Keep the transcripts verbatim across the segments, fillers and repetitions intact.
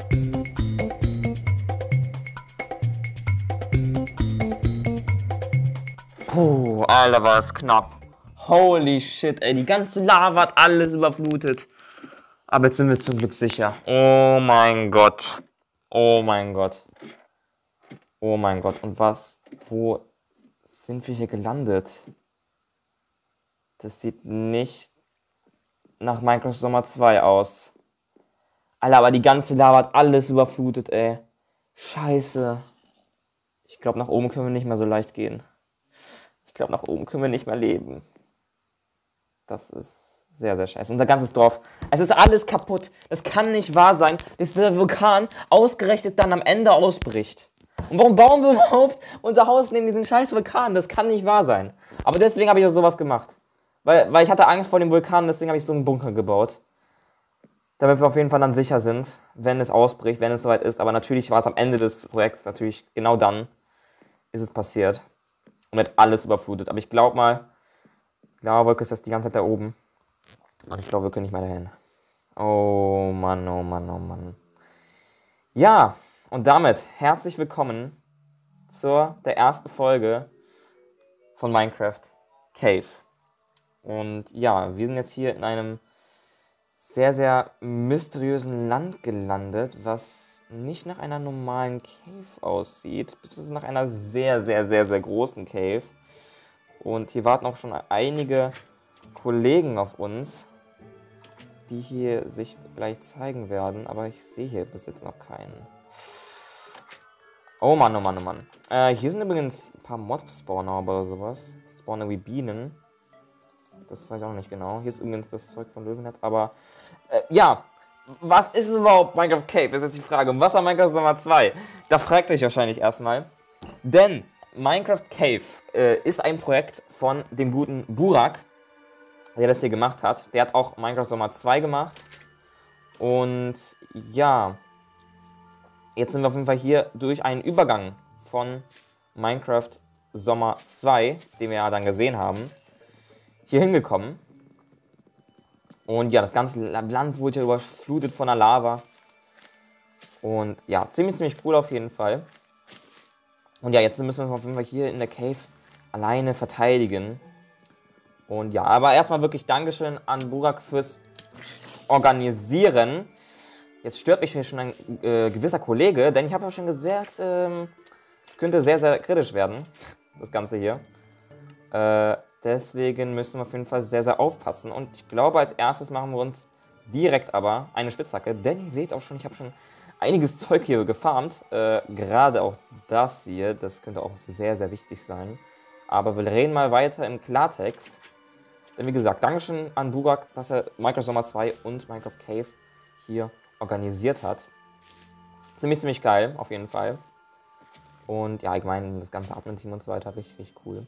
Puh, Alter, war es knapp. Holy shit, ey, die ganze Lava hat alles überflutet. Aber jetzt sind wir zum Glück sicher. Oh mein Gott. Oh mein Gott. Oh mein Gott. Und was? Wo sind wir hier gelandet? Das sieht nicht nach Minecraft Sommer zwei aus. Alter, aber die ganze Lava hat alles überflutet, ey. Scheiße. Ich glaube, nach oben können wir nicht mehr so leicht gehen. Ich glaube, nach oben können wir nicht mehr leben. Das ist sehr, sehr scheiße. Unser ganzes Dorf. Es ist alles kaputt. Das kann nicht wahr sein, dass der Vulkan ausgerechnet dann am Ende ausbricht. Und warum bauen wir überhaupt unser Haus neben diesem scheiß Vulkan? Das kann nicht wahr sein. Aber deswegen habe ich auch sowas gemacht. Weil, weil ich hatte Angst vor dem Vulkan, deswegen habe ich so einen Bunker gebaut. Damit wir auf jeden Fall dann sicher sind, wenn es ausbricht, wenn es soweit ist. Aber natürlich war es am Ende des Projekts, natürlich genau dann ist es passiert. Und hat alles überflutet. Aber ich glaube mal, die Lava-Wolke ist jetzt die ganze Zeit da oben. Und ich glaube, wir können nicht mehr dahin. Oh Mann, oh Mann, oh Mann. Ja, und damit herzlich willkommen zur der ersten Folge von Minecraft Cave. Und ja, wir sind jetzt hier in einem sehr, sehr mysteriösen Land gelandet, was nicht nach einer normalen Cave aussieht, beziehungsweise nach einer sehr, sehr, sehr, sehr großen Cave. Und hier warten auch schon einige Kollegen auf uns, die hier sich gleich zeigen werden, aber ich sehe hier bis jetzt noch keinen. Oh Mann, oh Mann, oh Mann. Äh, hier sind übrigens ein paar Mob-Spawner oder sowas. Spawner wie Bienen. Das weiß ich auch noch nicht genau. Hier ist übrigens das Zeug von Löwennet, aber äh, ja, was ist überhaupt Minecraft Cave? Das ist jetzt die Frage. Und was war Minecraft Sommer zwei? Da fragt ihr euch wahrscheinlich erstmal. Denn Minecraft Cave äh, ist ein Projekt von dem guten Burak, der das hier gemacht hat. Der hat auch Minecraft Sommer zwei gemacht. Und ja, jetzt sind wir auf jeden Fall hier durch einen Übergang von Minecraft Sommer zwei, den wir ja dann gesehen haben, hier hingekommen. Und ja, das ganze Land wurde ja überflutet von der Lava. Und ja, ziemlich, ziemlich cool auf jeden Fall. Und ja, jetzt müssen wir uns auf jeden Fall hier in der Cave alleine verteidigen. Und ja, aber erstmal wirklich Dankeschön an Burak fürs Organisieren. Jetzt stört mich hier schon ein äh, gewisser Kollege, denn ich habe ja schon gesagt, ähm, es könnte sehr, sehr kritisch werden, das Ganze hier. Äh, deswegen müssen wir auf jeden Fall sehr, sehr aufpassen. Und ich glaube, als erstes machen wir uns direkt aber eine Spitzhacke, denn ihr seht auch schon, ich habe schon einiges Zeug hier gefarmt. Äh, gerade auch das hier, das könnte auch sehr, sehr wichtig sein. Aber wir reden mal weiter im Klartext. Denn wie gesagt, Dankeschön an Burak, dass er Minecraft Sommer zwei und Minecraft Cave hier organisiert hat. Ziemlich, ziemlich geil, auf jeden Fall. Und ja, ich meine, das ganze Admin-Team und so weiter, richtig, richtig cool.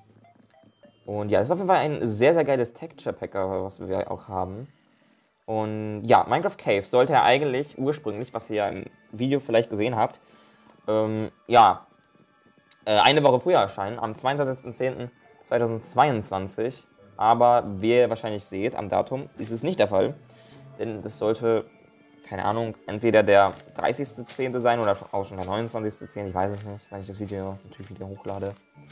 Und ja, es ist auf jeden Fall ein sehr, sehr geiles Texture-Packer, was wir auch haben. Und ja, Minecraft Cave sollte ja eigentlich ursprünglich, was ihr ja im Video vielleicht gesehen habt, ähm, ja, äh, eine Woche früher erscheinen, am zweiundzwanzigsten zehnten zweitausendzweiundzwanzig. Aber wie ihr wahrscheinlich seht, am Datum ist es nicht der Fall. Denn das sollte, keine Ahnung, entweder der dreißigste zehnte sein oder auch schon der neunundzwanzigste zehnte Ich weiß es nicht, weil ich das Video natürlich wieder hochlade.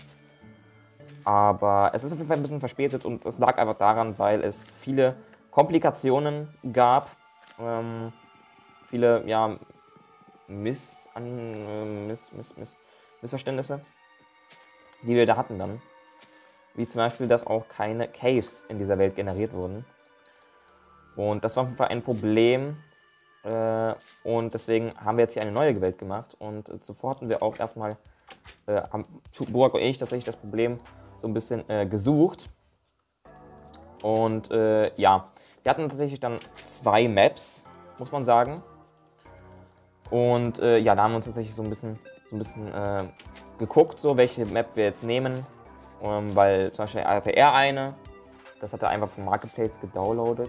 Aber es ist auf jeden Fall ein bisschen verspätet und es lag einfach daran, weil es viele Komplikationen gab. Ähm, viele, ja, Miss, an, Miss, Miss, Miss, Missverständnisse, die wir da hatten dann. Wie zum Beispiel, dass auch keine Caves in dieser Welt generiert wurden. Und das war auf jeden Fall ein Problem. Äh, und deswegen haben wir jetzt hier eine neue Welt gemacht. Und äh, zuvor hatten wir auch erstmal, äh, haben Burak und ich tatsächlich das Problem so ein bisschen äh, gesucht. Und äh, ja, wir hatten tatsächlich dann zwei Maps, muss man sagen. Und äh, ja, da haben wir uns tatsächlich so ein bisschen, so ein bisschen äh, geguckt, so welche Map wir jetzt nehmen. Um, weil zum Beispiel hatte er eine, das hat er einfach vom Marketplace gedownloadet.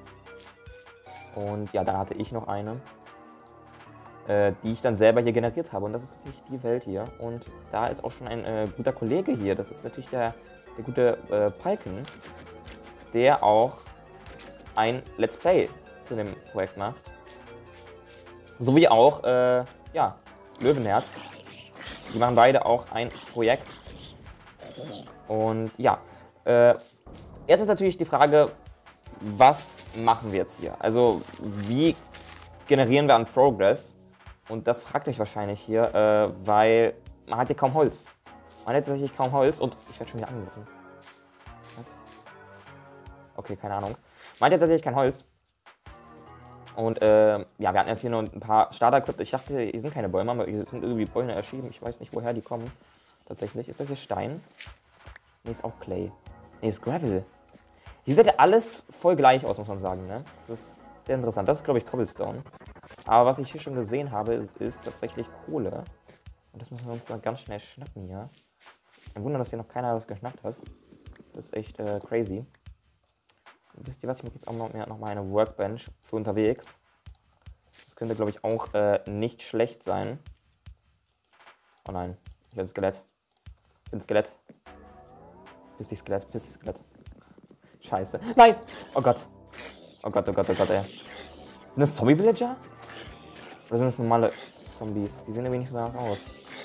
Und ja, dann hatte ich noch eine, äh, die ich dann selber hier generiert habe. Und das ist natürlich die Welt hier. Und da ist auch schon ein äh, guter Kollege hier. Das ist natürlich der, der gute äh, Palken, der auch ein Let's Play zu dem Projekt macht. Sowie auch, äh, ja, Löwenherz. Die machen beide auch ein Projekt. Und ja, äh, jetzt ist natürlich die Frage, was machen wir jetzt hier? Also, wie generieren wir an Progress? Und das fragt euch wahrscheinlich hier, äh, weil man hat hier kaum Holz. Man hat tatsächlich kaum Holz und ich werde schon wieder angegriffen. Was? Okay, keine Ahnung. Man hat jetzt tatsächlich kein Holz. Und äh, ja, wir hatten jetzt hier noch ein paar Starter-Equipment. Ich dachte, hier sind keine Bäume, aber hier sind irgendwie Bäume erschienen. Ich weiß nicht, woher die kommen. Tatsächlich. Ist das hier Stein? Ne, ist auch Clay. Ne, ist Gravel. Hier sieht ja alles voll gleich aus, muss man sagen, ne? Das ist sehr interessant. Das ist, glaube ich, Cobblestone. Aber was ich hier schon gesehen habe, ist, ist tatsächlich Kohle. Und das müssen wir uns mal ganz schnell schnappen hier. Ein Wunder, dass hier noch keiner das geschnappt hat. Das ist echt äh, crazy. Wisst ihr was, ich mache jetzt auch noch, noch mal eine Workbench für unterwegs. Das könnte, glaube ich, auch äh, nicht schlecht sein. Oh nein, ich bin ein Skelett. Ich bin ein Skelett. Piss dich Skelett, piss dich Skelett. Scheiße. Nein! Oh Gott. Oh Gott, oh Gott, oh Gott, ey. Sind das Zombie-Villager? Oder sind das normale Zombies? Die sehen irgendwie nicht so danach aus.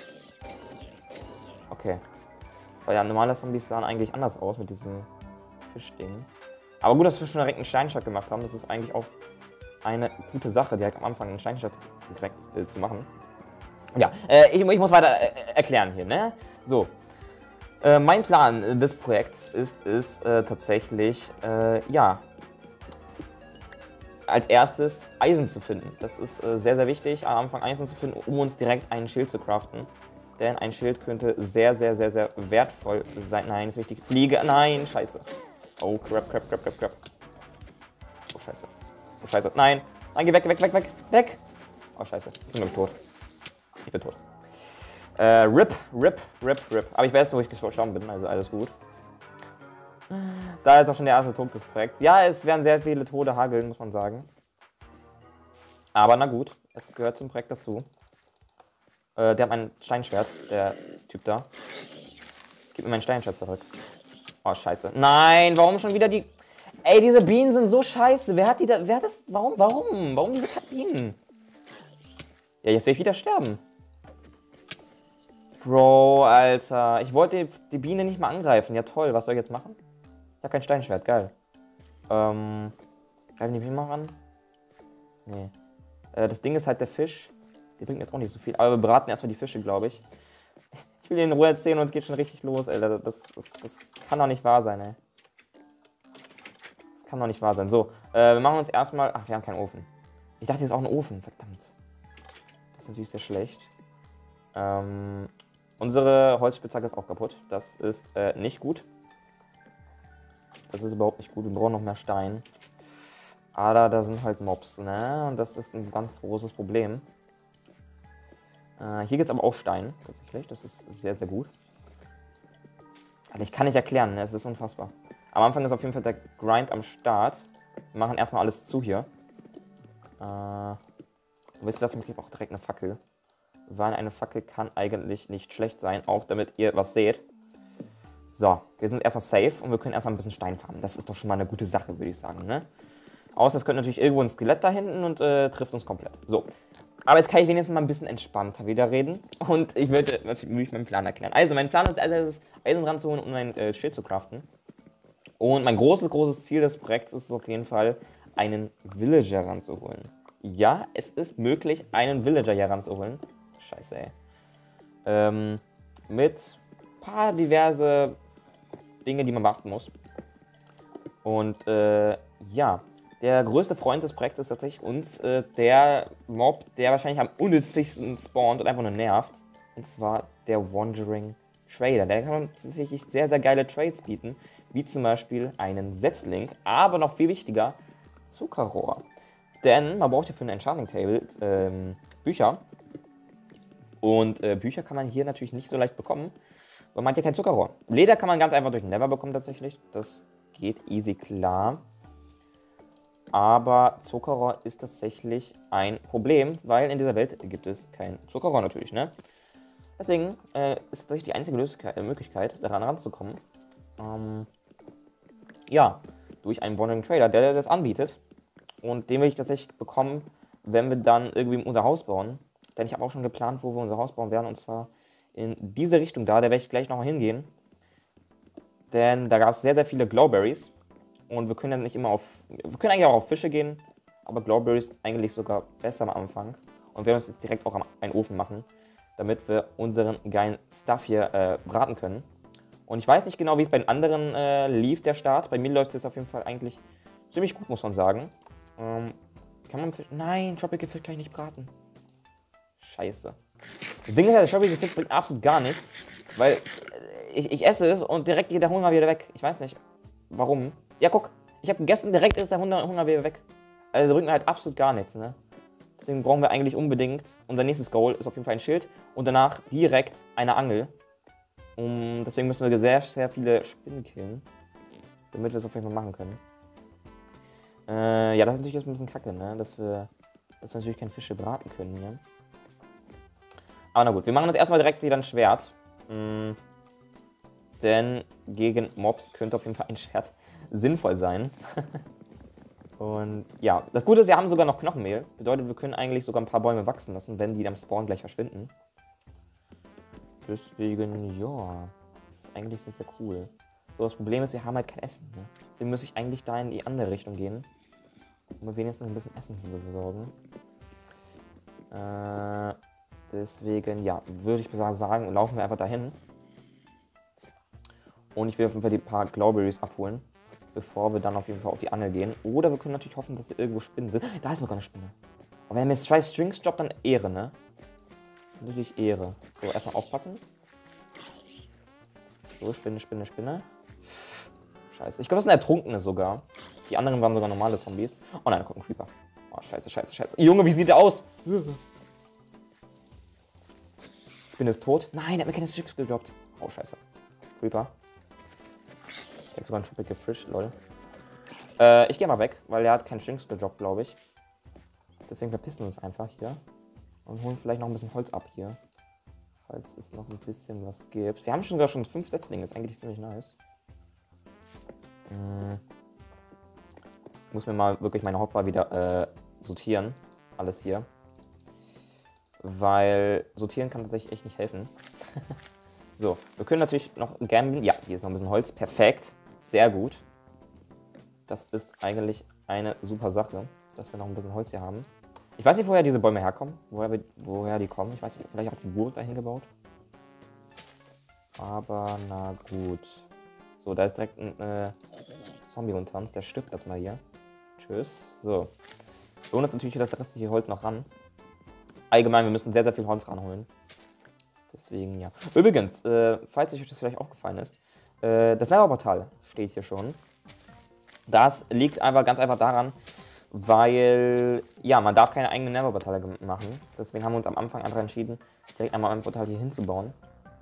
Okay. Weil ja, normale Zombies sahen eigentlich anders aus mit diesem Fischding. Aber gut, dass wir schon direkt einen Steinschlag gemacht haben. Das ist eigentlich auch eine gute Sache, direkt am Anfang einen Steinschlag direkt äh, zu machen. Ja, äh, ich, ich muss weiter äh, erklären hier, ne? So. Äh, mein Plan des Projekts ist es äh, tatsächlich, äh, ja, als erstes Eisen zu finden. Das ist äh, sehr, sehr wichtig, am Anfang Eisen zu finden, um uns direkt ein Schild zu craften. Denn ein Schild könnte sehr, sehr, sehr, sehr wertvoll sein. Nein, ist wichtig. Fliege, nein, scheiße. Oh, crap, crap, crap, crap, crap. Oh, scheiße. Oh, scheiße. Nein. Nein, geh weg, weg, weg, weg, weg. Oh, scheiße. Ich bin, glaube ich, tot. Ich bin tot. Äh, rip, rip, rip, rip. Aber ich weiß, wo ich gestorben bin, also alles gut. Da ist auch schon der erste Tod des Projekts. Ja, es werden sehr viele Tode hageln, muss man sagen. Aber na gut, es gehört zum Projekt dazu. Äh, der hat mein Steinschwert, der Typ da. Gib mir mein Steinschwert zurück. Oh, scheiße. Nein, warum schon wieder die... Ey, diese Bienen sind so scheiße. Wer hat die da... Wer hat das... Warum? Warum? Warum diese Bienen? Ja, jetzt werde ich wieder sterben. Bro, Alter. Ich wollte die Biene nicht mal angreifen. Ja, toll. Was soll ich jetzt machen? Ich habe kein Steinschwert. Geil. Ähm... Greifen die Bienen mal ran? Nee. Äh, das Ding ist halt der Fisch. Der bringt jetzt auch nicht so viel. Aber wir braten erstmal die Fische, glaube ich. Ich will dir in Ruhe erzählen und es geht schon richtig los, Alter. Das, das, das kann doch nicht wahr sein, ey. Das kann doch nicht wahr sein. So, äh, wir machen uns erstmal... Ach, wir haben keinen Ofen. Ich dachte, hier ist auch ein Ofen. Verdammt. Das ist natürlich sehr schlecht. Ähm, unsere Holzspitzhacke ist auch kaputt. Das ist äh, nicht gut. Das ist überhaupt nicht gut. Wir brauchen noch mehr Stein. Aber da sind halt Mobs, ne? Und das ist ein ganz großes Problem. Äh, hier gibt es aber auch Stein, tatsächlich. Das ist sehr, sehr gut. Also ich kann nicht erklären, ne? Es ist unfassbar. Am Anfang ist auf jeden Fall der Grind am Start. Wir machen erstmal alles zu hier. Äh, wisst ihr was? Ich kriege auch direkt eine Fackel. Weil eine Fackel kann eigentlich nicht schlecht sein, auch damit ihr was seht. So, wir sind erstmal safe und wir können erstmal ein bisschen Stein farmen. Das ist doch schon mal eine gute Sache, würde ich sagen, ne? Außer es könnte natürlich irgendwo ein Skelett da hinten und äh, trifft uns komplett. So. Aber jetzt kann ich wenigstens mal ein bisschen entspannter wieder reden. Und ich würde natürlich meinen Plan erklären. Also, mein Plan ist, also, Eisen ranzuholen, um ein äh, Schild zu craften. Und mein großes, großes Ziel des Projekts ist es auf jeden Fall, einen Villager ranzuholen. Ja, es ist möglich, einen Villager hier ranzuholen. Scheiße, ey. Ähm, mit ein paar diverse Dinge, die man beachten muss. Und, äh, ja. Der größte Freund des Projekts ist tatsächlich uns, äh, der Mob, der wahrscheinlich am unnützigsten spawnt und einfach nur nervt. Und zwar der Wandering Trader. Der kann tatsächlich sehr, sehr geile Trades bieten, wie zum Beispiel einen Setzling, aber noch viel wichtiger, Zuckerrohr. Denn man braucht ja für ein Enchanting Table ähm, Bücher. Und äh, Bücher kann man hier natürlich nicht so leicht bekommen, weil man hat ja kein Zuckerrohr. Leder kann man ganz einfach durch Nether bekommen tatsächlich. Das geht easy klar. Aber Zuckerrohr ist tatsächlich ein Problem, weil in dieser Welt gibt es kein Zuckerrohr natürlich, ne? Deswegen äh, ist tatsächlich die einzige Lösung, äh, Möglichkeit, daran ranzukommen, ähm, ja, durch einen Wandering Trader, der das anbietet. Und den will ich tatsächlich bekommen, wenn wir dann irgendwie unser Haus bauen. Denn ich habe auch schon geplant, wo wir unser Haus bauen werden. Und zwar in diese Richtung da. Da werde ich gleich nochmal hingehen. Denn da gab es sehr, sehr viele Glowberries. Und wir können dann nicht immer auf... Wir können eigentlich auch auf Fische gehen. Aber Glowberries eigentlich sogar besser am Anfang. Und wir werden uns jetzt direkt auch einen Ofen machen. Damit wir unseren geilen Stuff hier äh, braten können. Und ich weiß nicht genau, wie es bei den anderen äh, lief, der Start. Bei mir läuft es jetzt auf jeden Fall eigentlich ziemlich gut, muss man sagen. Ähm, kann man Fisch... Nein, Tropical Fish kann ich nicht braten. Scheiße. Das Ding ist ja, der Tropical Fish bringt absolut gar nichts. Weil ich, ich esse es und direkt geht der Hunger wieder weg. Ich weiß nicht, warum. Ja, guck. Ich habe gegessen, direkt ist der Hunger, Hunger wieder weg. Also bringt mir halt absolut gar nichts, ne? Deswegen brauchen wir eigentlich unbedingt... Unser nächstes Goal ist auf jeden Fall ein Schild. Und danach direkt eine Angel. Um, deswegen müssen wir sehr, sehr viele Spinnen killen. Damit wir es auf jeden Fall machen können. Äh, ja, das ist natürlich jetzt ein bisschen kacke, ne? Dass wir, dass wir natürlich keine Fische braten können hier. Aber na gut, wir machen uns erstmal direkt wieder ein Schwert. Mm, denn gegen Mobs könnte auf jeden Fall ein Schwert sinnvoll sein. Und ja, das Gute ist, wir haben sogar noch Knochenmehl. Bedeutet, wir können eigentlich sogar ein paar Bäume wachsen lassen, wenn die am Spawn gleich verschwinden. Deswegen, ja, das ist eigentlich sehr, sehr cool. So, das Problem ist, wir haben halt kein Essen. Ne? Deswegen muss ich eigentlich da in die andere Richtung gehen, um mir wenigstens ein bisschen Essen zu besorgen. Äh, deswegen, ja, würde ich sagen, laufen wir einfach dahin. Und ich will auf jeden Fall die paar Glowberries abholen, bevor wir dann auf jeden Fall auf die Angel gehen. Oder wir können natürlich hoffen, dass hier irgendwo Spinnen sind. Da ist noch eine Spinne. Aber wenn mir zwei Strings droppt, dann Ehre, ne? Natürlich Ehre. So, erstmal aufpassen. So, Spinne, Spinne, Spinne. Scheiße. Ich glaube, das sind Ertrunkene sogar. Die anderen waren sogar normale Zombies. Oh nein, da kommt ein Creeper. Oh, scheiße, scheiße, scheiße. Junge, wie sieht der aus? Spinne ist tot. Nein, der hat mir keine Sticks gedroppt. Oh, scheiße. Creeper. Der hat sogar einen Tropical Fish, lol. Äh, ich gehe mal weg, weil er hat keinen Stinks gedroppt, glaube ich. Deswegen verpissen wir uns einfach hier. Und holen vielleicht noch ein bisschen Holz ab hier. Falls es noch ein bisschen was gibt. Wir haben schon sogar schon fünf Setzlinge, ist eigentlich ziemlich nice. Hm. Ich muss mir mal wirklich meine Hotbar wieder äh, sortieren. Alles hier. Weil sortieren kann tatsächlich echt nicht helfen. So, wir können natürlich noch gamblen. Ja, hier ist noch ein bisschen Holz. Perfekt. Sehr gut. Das ist eigentlich eine super Sache, dass wir noch ein bisschen Holz hier haben. Ich weiß nicht, woher diese Bäume herkommen. Woher, wir, woher die kommen. Ich weiß nicht, vielleicht hat die Burg dahin gebaut. Aber na gut. So, da ist direkt ein äh, Zombie-Untanz. Der stirbt erstmal hier. Tschüss. So. Wir holen uns natürlich das restliche Holz noch ran. Allgemein, wir müssen sehr, sehr viel Holz ranholen. Deswegen, ja. Übrigens, äh, falls euch das vielleicht aufgefallen ist, äh, das Nether-Portal steht hier schon. Das liegt einfach ganz einfach daran, weil, ja, man darf keine eigenen Nether-Portale machen. Deswegen haben wir uns am Anfang einfach entschieden, direkt einmal ein Portal hier hinzubauen.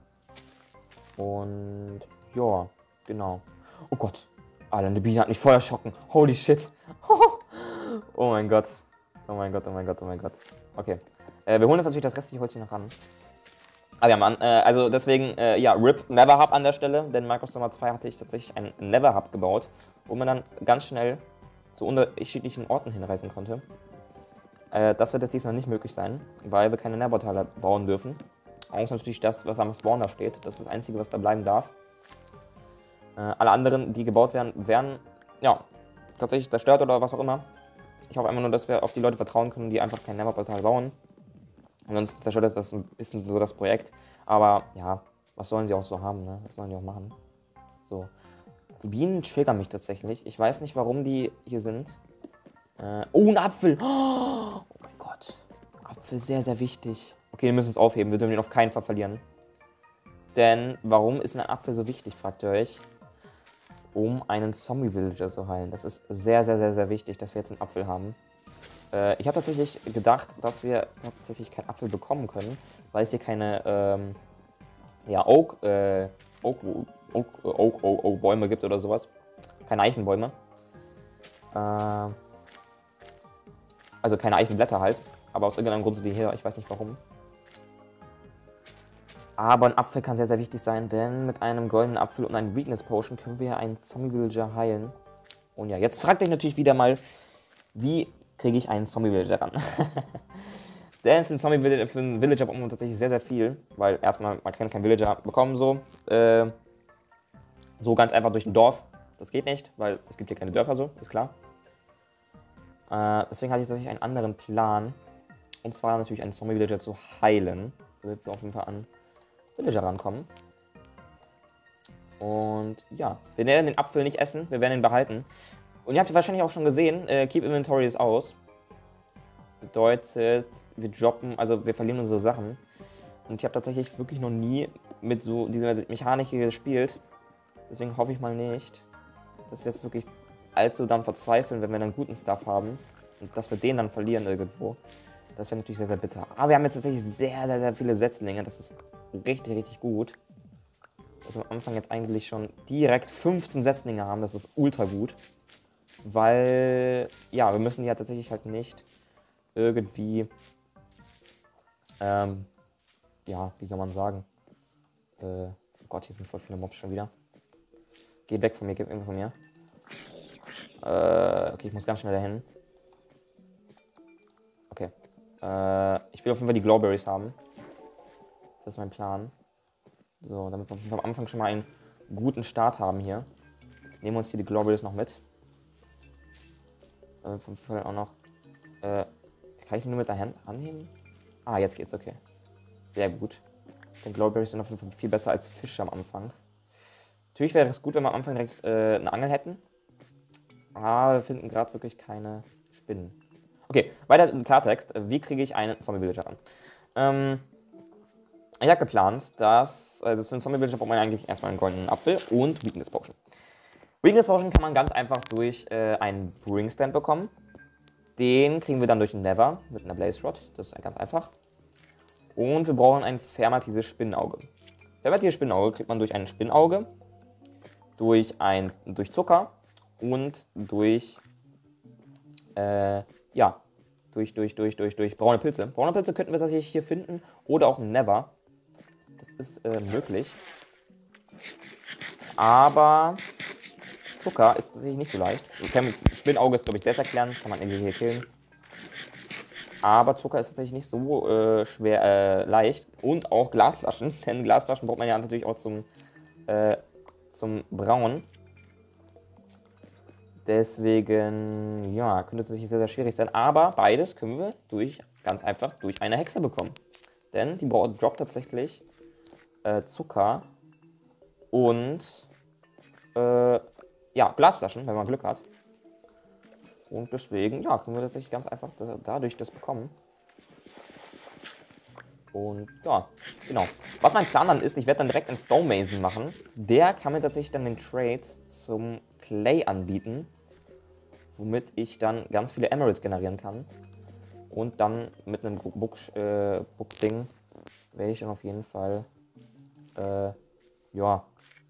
Und, ja, genau. Oh Gott. Alter, die Biene hat mich voll erschrocken. Holy shit. Oh mein Gott. Oh mein Gott, oh mein Gott, oh mein Gott. Okay. Äh, wir holen jetzt natürlich das restliche Holz hier noch ran. Aber ja, Mann, äh, also deswegen, äh, ja, R I P Never Hub an der Stelle, denn Minecraft Summer zwei hatte ich tatsächlich einen Never Hub gebaut, wo man dann ganz schnell zu unterschiedlichen Orten hinreisen konnte. Äh, das wird jetzt diesmal nicht möglich sein, weil wir keine Nether-Portale bauen dürfen. Außer natürlich das, was am Spawner steht. Das ist das Einzige, was da bleiben darf. Äh, alle anderen, die gebaut werden, werden, ja, tatsächlich zerstört oder was auch immer. Ich hoffe einfach nur, dass wir auf die Leute vertrauen können, die einfach kein Nether-Portal bauen. Und sonst zerstört das ein bisschen so das Projekt. Aber ja, was sollen sie auch so haben, ne? Was sollen die auch machen? So. Die Bienen triggern mich tatsächlich. Ich weiß nicht, warum die hier sind. Äh, oh, ein Apfel! Oh mein Gott. Apfel, sehr, sehr wichtig. Okay, wir müssen es aufheben. Wir dürfen ihn auf keinen Fall verlieren. Denn, warum ist ein Apfel so wichtig, fragt ihr euch? Um einen Zombie-Villager zu heilen. Das ist sehr, sehr, sehr, sehr wichtig, dass wir jetzt einen Apfel haben. Ich habe tatsächlich gedacht, dass wir tatsächlich keinen Apfel bekommen können, weil es hier keine ähm, ja, Oak, äh, Oak, Oak, Oak, Oak, Oak Bäume gibt oder sowas. Keine Eichenbäume. Äh, also keine Eichenblätter halt. Aber aus irgendeinem Grund sind die hier. Ich weiß nicht warum. Aber ein Apfel kann sehr, sehr wichtig sein, denn mit einem goldenen Apfel und einem Weakness Potion können wir einen Zombie-Villager heilen. Und ja, jetzt fragt euch natürlich wieder mal, wie kriege ich einen Zombie-Villager ran. Denn für einen Zombie-Villager, für einen Villager braucht man tatsächlich sehr, sehr viel. Weil erstmal, man kann keinen Villager bekommen so. Äh, so ganz einfach durch ein Dorf. Das geht nicht, weil es gibt hier keine Dörfer so, ist klar. Äh, deswegen hatte ich tatsächlich einen anderen Plan. Und zwar natürlich einen Zombie-Villager zu heilen. Damit wir auf jeden Fall an Villager rankommen. Und ja, wir werden den Apfel nicht essen, wir werden ihn behalten. Und ihr habt wahrscheinlich auch schon gesehen, äh, Keep Inventory ist aus. Bedeutet, wir droppen, also wir verlieren unsere Sachen. Und ich habe tatsächlich wirklich noch nie mit so dieser Mechanik hier gespielt. Deswegen hoffe ich mal nicht, dass wir jetzt wirklich allzu dann verzweifeln, wenn wir einen guten Stuff haben. Und dass wir den dann verlieren irgendwo. Das wäre natürlich sehr, sehr bitter. Aber wir haben jetzt tatsächlich sehr, sehr, sehr viele Setzlinge. Das ist richtig, richtig gut. Also am Anfang jetzt eigentlich schon direkt fünfzehn Setzlinge haben. Das ist ultra gut. Weil, ja, wir müssen die ja tatsächlich halt nicht irgendwie, ähm, ja, wie soll man sagen, äh, oh Gott, hier sind voll viele Mobs schon wieder. Geh weg von mir, geh weg von mir. Äh, okay, ich muss ganz schnell dahin. Okay. Äh, ich will auf jeden Fall die Glowberries haben. Das ist mein Plan. So, damit wir am Anfang schon mal einen guten Start haben hier. Nehmen wir uns hier die Glowberries noch mit. Damit wir auf jeden Fall auch noch, äh, kann ich die nur mit der Hand anheben? Ah, jetzt geht's, okay. Sehr gut. Die Glowberries sind auf jeden Fall viel besser als Fische am Anfang. Natürlich wäre es gut, wenn wir am Anfang direkt äh, eine Angel hätten. Aber wir finden gerade wirklich keine Spinnen. Okay, weiter im Klartext. Wie kriege ich einen Zombie-Villager an? Ähm, ich habe geplant, dass, also für einen Zombie-Villager braucht man eigentlich erstmal einen goldenen Apfel und Weakness Potion. Weakness Potion kann man ganz einfach durch äh, einen Brewing Stand bekommen. Den kriegen wir dann durch einen Nether mit einer Blaze Rod. Das ist ganz einfach. Und wir brauchen ein fermentiertes Spinnenauge. Fermentiertes Spinnenauge kriegt man durch ein Spinnauge, durch, ein, durch Zucker und durch, äh, ja, durch, durch, durch, durch, durch braune Pilze. Braune Pilze könnten wir tatsächlich hier finden oder auch im Nether. Das ist äh, möglich. Aber Zucker ist tatsächlich nicht so leicht. Spinnauge ist, glaube ich, selbst erklären. Kann man irgendwie hier killen. Aber Zucker ist tatsächlich nicht so äh, schwer äh, leicht. Und auch Glasflaschen. Denn Glasflaschen braucht man ja natürlich auch zum, äh, zum Brauen. Deswegen, ja, könnte es tatsächlich sehr, sehr schwierig sein. Aber beides können wir durch, ganz einfach durch eine Hexe bekommen. Denn die droppt tatsächlich äh, Zucker und äh, ja, Glasflaschen, wenn man Glück hat. Und deswegen, ja, können wir tatsächlich ganz einfach das, dadurch das bekommen. Und ja, genau. Was mein Plan dann ist, ich werde dann direkt einen Stonemason machen. Der kann mir tatsächlich dann den Trade zum Clay anbieten. Womit ich dann ganz viele Emeralds generieren kann. Und dann mit einem Book-Ding äh, Book werde ich dann auf jeden Fall, äh, ja,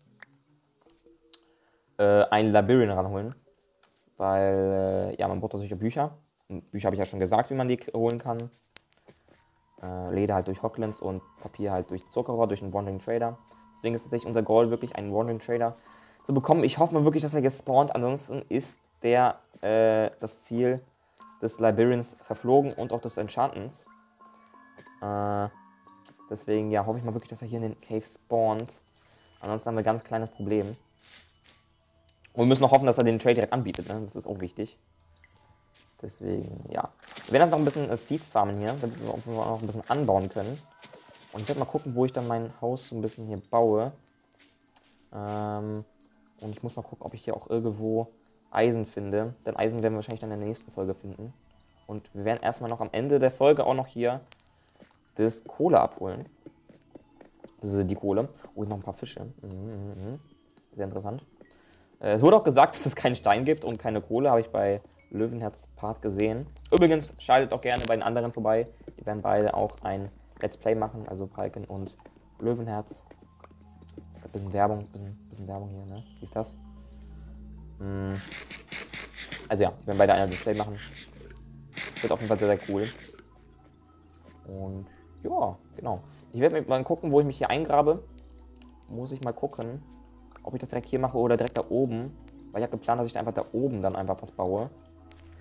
äh, ein Labyrinth ranholen. Weil, äh, ja, man braucht solche Bücher. Und Bücher habe ich ja schon gesagt, wie man die holen kann. Äh, Leder halt durch Hoglins und Papier halt durch Zuckerrohr, durch einen Wandering Trader. Deswegen ist tatsächlich unser Goal, wirklich einen Wandering Trader zu bekommen. Ich hoffe mal wirklich, dass er gespawnt. Ansonsten ist der, äh, das Ziel des Labyrinths verflogen und auch des Enchantments. Äh, deswegen, ja, hoffe ich mal wirklich, dass er hier in den Cave spawnt. Ansonsten haben wir ein ganz kleines Problem. Und wir müssen noch hoffen, dass er den Trade direkt anbietet, ne? Das ist auch wichtig. Deswegen, ja. Wir werden jetzt noch ein bisschen äh, Seeds farmen hier, damit wir auch noch ein bisschen anbauen können. Und ich werde mal gucken, wo ich dann mein Haus so ein bisschen hier baue. Ähm, und ich muss mal gucken, ob ich hier auch irgendwo Eisen finde. Denn Eisen werden wir wahrscheinlich dann in der nächsten Folge finden. Und wir werden erstmal noch am Ende der Folge auch noch hier das Kohle abholen. Also die Kohle. Oh, noch ein paar Fische. Mhm, sehr interessant. Äh, es wurde auch gesagt, dass es keinen Stein gibt und keine Kohle. Habe ich bei Löwenherz Part gesehen. Übrigens, schaltet auch gerne bei den anderen vorbei. Die werden beide auch ein Let's Play machen. Also Palken und Löwenherz. Ein bisschen Werbung, bisschen, bisschen Werbung hier, ne? Wie ist das? Hm. Also ja, die werden beide ein Let's Play machen. Wird auf jeden Fall sehr, sehr cool. Und ja, genau. Ich werde mal gucken, wo ich mich hier eingrabe. Muss ich mal gucken, ob ich das direkt hier mache oder direkt da oben. Weil ich habe geplant, dass ich einfach da oben dann einfach was baue.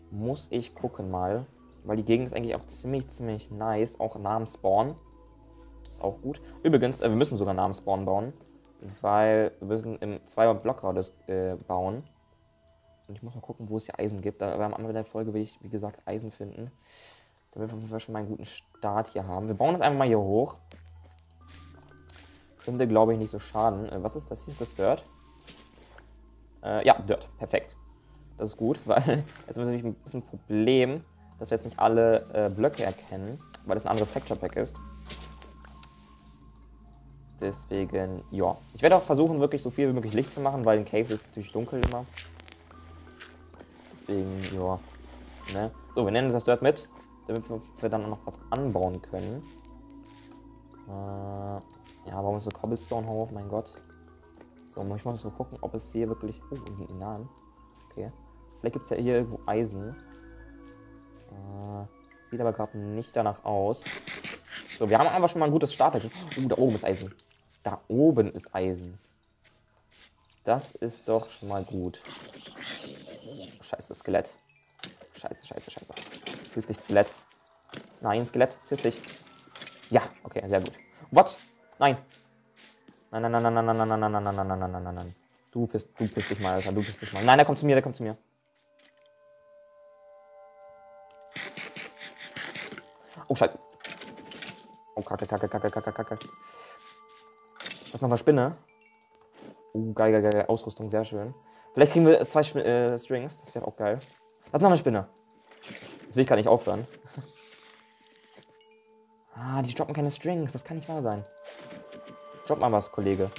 muss ich gucken mal. Weil die Gegend ist eigentlich auch ziemlich, ziemlich nice. Auch nah am Spawn. Das ist auch gut. Übrigens, äh, wir müssen sogar nah am Spawn bauen. Weil wir müssen im zwei Blockradius äh, bauen. Und ich muss mal gucken, wo es hier Eisen gibt. Da, am Ende der Folge will ich, wie gesagt, Eisen finden. Damit wir schon mal einen guten Start hier haben. Wir bauen das einfach mal hier hoch. Könnte, glaube ich, nicht so schaden. Äh, was ist das hier? Ist das Dirt? Äh, ja, Dirt. Perfekt. Das ist gut, weil jetzt haben wir natürlich ein bisschen ein Problem, dass wir jetzt nicht alle äh, Blöcke erkennen, weil es ein anderes Texture Pack ist. Deswegen, ja. Ich werde auch versuchen, wirklich so viel wie möglich Licht zu machen, weil in Caves ist es natürlich dunkel immer. Deswegen, ja. Ne? So, wir nennen das Dirt mit, damit wir dann noch was anbauen können. Äh, ja, warum ist so Cobblestone hoch? Mein Gott. So, ich muss so gucken, ob es hier wirklich... Oh, wir sind Inanen. Okay. Vielleicht gibt es ja hier irgendwo Eisen. Äh, sieht aber gerade nicht danach aus. So, wir haben aber schon mal ein gutes Starter. Oh, da oben ist Eisen. Da oben ist Eisen. Das ist doch schon mal gut. Scheiße, Skelett. Scheiße, scheiße, scheiße. Piss dich, Skelett. Nein, Skelett, piss dich. Ja, okay, sehr gut. What? Nein. Nein, nein, nein, nein, nein, nein, nein, nein, nein, nein, nein, nein, nein, nein, nein, nein. Du bist, du bist dich mal, Alter, du bist dich mal. Nein, der kommt zu mir, der kommt zu mir. Oh, scheiße. Oh, kacke, kacke, kacke, kacke, kacke. Das ist noch eine Spinne. Oh, geil, geil, geil, Ausrüstung, sehr schön. Vielleicht kriegen wir zwei äh, Strings, das wäre auch geil. Das ist noch eine Spinne. Das will ich gar nicht aufhören. Ah, die droppen keine Strings, das kann nicht wahr sein. Drop mal was, Kollege.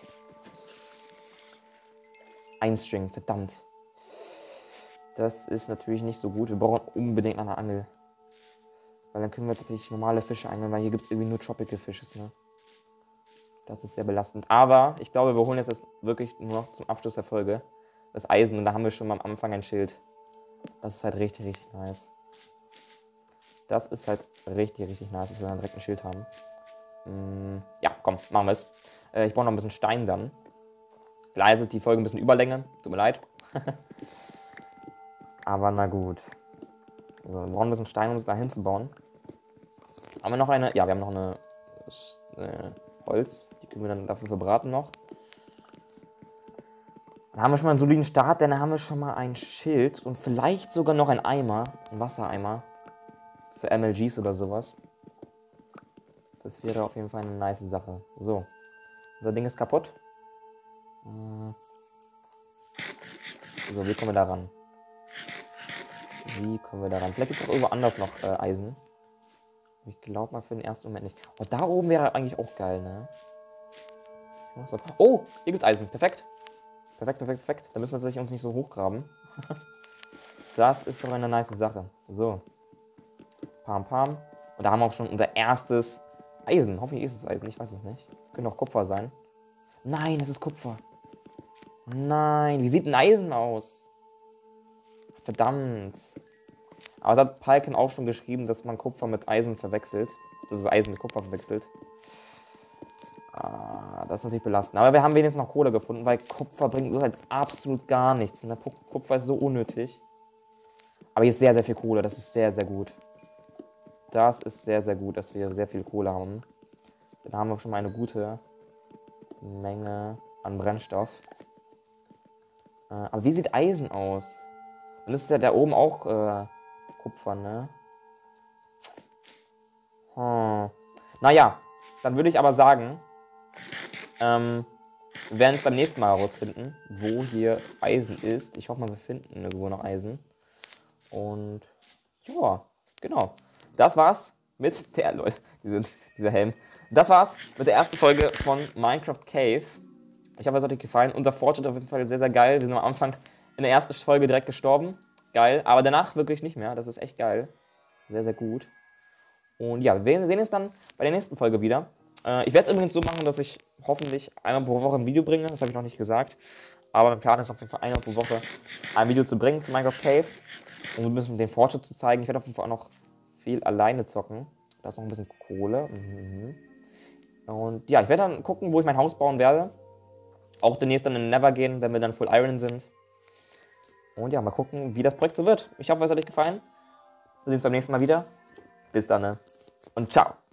Ein String, verdammt. Das ist natürlich nicht so gut. Wir brauchen unbedingt eine Angel. Weil dann können wir tatsächlich normale Fische angeln, weil hier gibt es irgendwie nur Tropical Fishes, ne? Das ist sehr belastend. Aber ich glaube, wir holen jetzt das wirklich nur noch zum Abschluss der Folge. Das Eisen, und da haben wir schon mal am Anfang ein Schild. Das ist halt richtig, richtig nice. Das ist halt richtig, richtig nice, dass wir dann direkt ein Schild haben. Mm, ja, komm, machen wir es. Äh, ich brauche noch ein bisschen Stein dann. Leider ist die Folge ein bisschen Überlänge. Tut mir leid. Aber na gut. So, wir brauchen ein bisschen Stein, um es da hinzubauen. Haben wir noch eine? Ja, wir haben noch eine äh, Holz. Die können wir dann dafür verbraten noch. Dann haben wir schon mal einen soliden Start, denn dann haben wir schon mal ein Schild und vielleicht sogar noch ein Eimer, ein Wassereimer für M L Gs oder sowas. Das wäre auf jeden Fall eine nice Sache. So, unser Ding ist kaputt. So, wie kommen wir da ran? Wie kommen wir da ran? Vielleicht gibt es auch irgendwo anders noch äh, Eisen. Ich glaube mal für den ersten Moment nicht. Oh, da oben wäre eigentlich auch geil, ne? Oh, hier gibt es Eisen. Perfekt. Perfekt, perfekt, perfekt. Da müssen wir sich uns nicht so hochgraben. Das ist doch eine nice Sache. So. Pam, pam. Und da haben wir auch schon unser erstes Eisen. Hoffentlich ist es Eisen, ich weiß es nicht. Könnte auch Kupfer sein. Nein, es ist Kupfer. Nein, wie sieht ein Eisen aus? Verdammt. Aber es hat Palken auch schon geschrieben, dass man Kupfer mit Eisen verwechselt. Also Eisen mit Kupfer verwechselt. Ah, das ist natürlich belastend. Aber wir haben wenigstens noch Kohle gefunden, weil Kupfer bringt uns halt absolut gar nichts. Und der Kupfer ist so unnötig. Aber hier ist sehr, sehr viel Kohle. Das ist sehr, sehr gut. Das ist sehr, sehr gut, dass wir sehr viel Kohle haben. Dann haben wir schon mal eine gute Menge an Brennstoff. Äh, aber wie sieht Eisen aus? Dann ist ja da oben auch äh, Kupfer, ne? Hm. Naja, dann würde ich aber sagen, ähm, wir werden es beim nächsten Mal herausfinden, wo hier Eisen ist. Ich hoffe mal, wir finden irgendwo noch Eisen. Und ja, genau. Das war's mit der, Leute, diese, dieser Helm. Das war's mit der ersten Folge von Minecraft Cave. Ich hoffe, es hat euch gefallen. Unser Fortschritt auf jeden Fall sehr, sehr geil. Wir sind am Anfang in der ersten Folge direkt gestorben. Geil. Aber danach wirklich nicht mehr. Das ist echt geil. Sehr, sehr gut. Und ja, wir sehen uns dann bei der nächsten Folge wieder. Äh, ich werde es übrigens so machen, dass ich hoffentlich einmal pro Woche ein Video bringe. Das habe ich noch nicht gesagt. Aber mein Plan ist auf jeden Fall einmal pro Woche ein Video zu bringen zu Minecraft Cave. Um ein bisschen den Fortschritt zu zeigen. Ich werde auf jeden Fall auch noch viel alleine zocken. Da ist noch ein bisschen Kohle. Mhm. Und ja, ich werde dann gucken, wo ich mein Haus bauen werde. Auch demnächst dann in Nether gehen, wenn wir dann Full Iron sind. Und ja, mal gucken, wie das Projekt so wird. Ich hoffe, es hat euch gefallen. Wir sehen uns beim nächsten Mal wieder. Bis dann, ne? Und ciao.